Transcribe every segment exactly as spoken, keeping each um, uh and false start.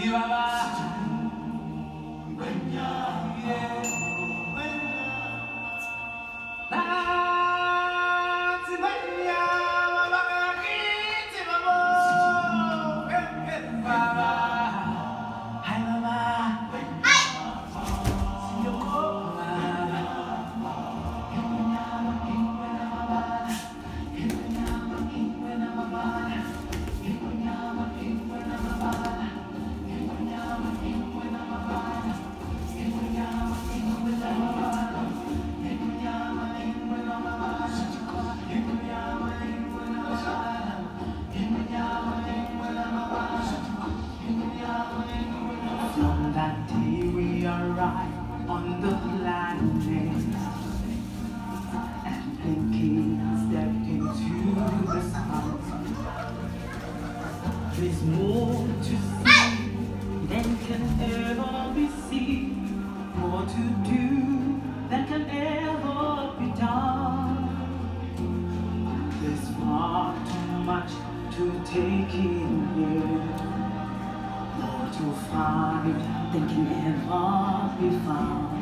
From that day we arrived on the planet, and thinking stepped into the sky. There's more to see than can ever be seen, more to do than can ever be done. There's far too much to take in here, more to find than can ever be found.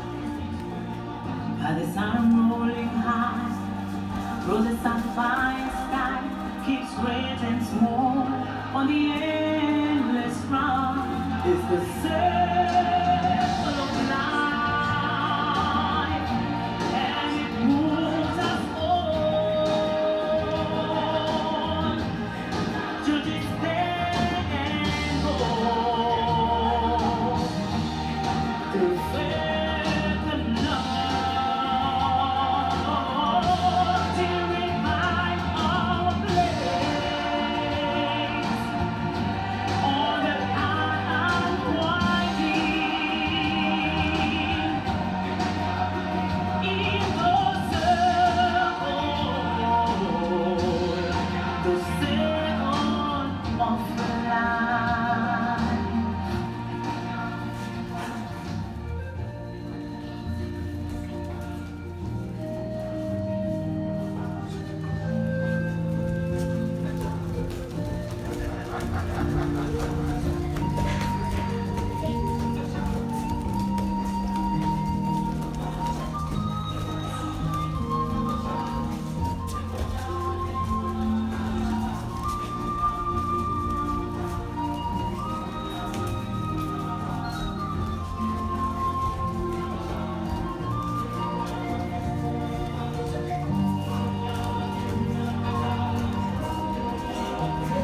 By the sun rolling high through the sapphire sky, keeps great and small on the endless round. It's the circle of life, and it moves us on to despair and hope, through faith and love, till we find our place on the unwinding in the circle, the circle of life.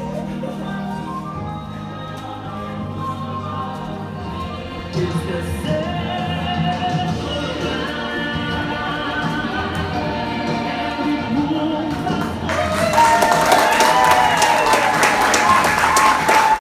It's the same.